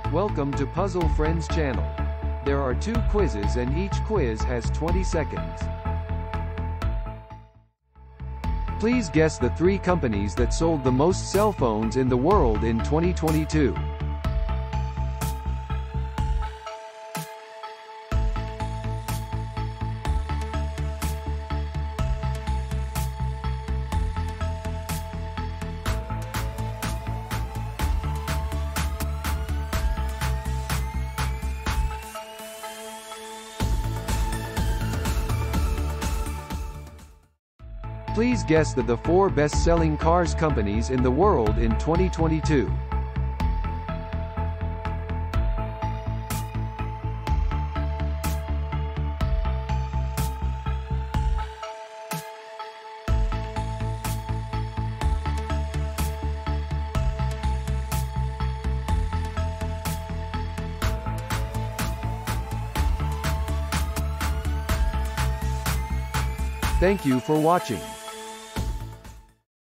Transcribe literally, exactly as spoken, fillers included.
Welcome to Puzzle Friends channel. There are two quizzes and each quiz has twenty seconds. Please guess the three companies that sold the most cell phones in the world in twenty twenty-two. Please guess the, the four best-selling cars companies in the world in twenty twenty-two. Thank you for watching.